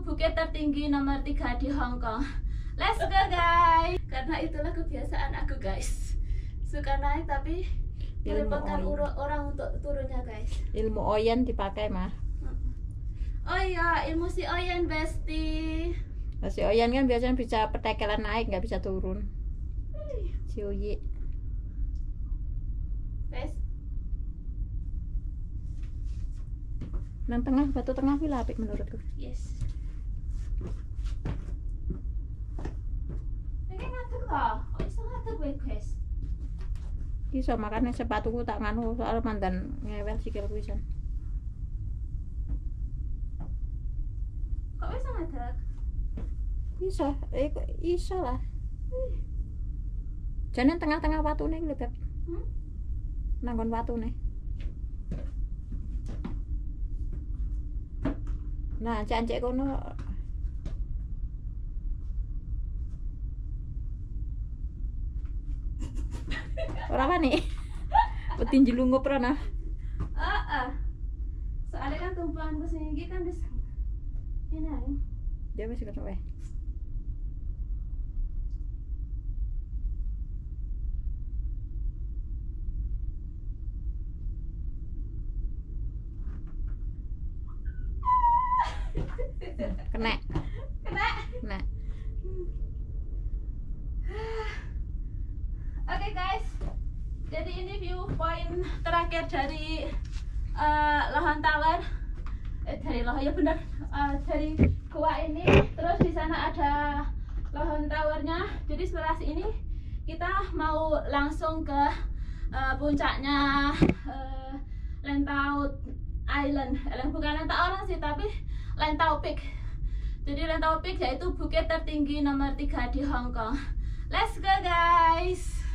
bukit tertinggi nomor 3 di Hong Kong. Let's go guys. Karena itulah kebiasaan aku guys. Suka naik tapi merepotkan orang untuk turunnya guys. Ilmu Oyen dipakai mah. Oh iya, ilmu si Oyen Besti. Si Oyen kan biasanya bisa petekelan naik, nggak bisa turun. Si Oyi. Best. Nang tengah, batu tengah kuwi apik menurutku. Yes. Pengen ngadeg toh? Kok iso ngadeg kowe, guys? Iso makane sepatuku tak nganu soal mandan ngewel sikilku pisan. Kok iso ngadeg? Iso lah. Jane tengah-tengah watune iki lho, Beb. Nanggon watune. Nah, cancek kono. Ora apa nih? Petin jelungup rana. Soalnya kan tumpuan ke sini kan wis ini ae. Dia wis kena wae. Kena. Oke guys, jadi ini viewpoint terakhir dari Lohon Tower. Dari Lohon ya benar, dari gua ini. Terus di sana ada Lohon Towernya. Jadi setelah ini kita mau langsung ke puncaknya Lantau Island. Bukan Lantau orang sih, tapi Lantau Peak. Jadi Lantau Peak yaitu bukit tertinggi nomor 3 di Hong Kong. Let's go guys.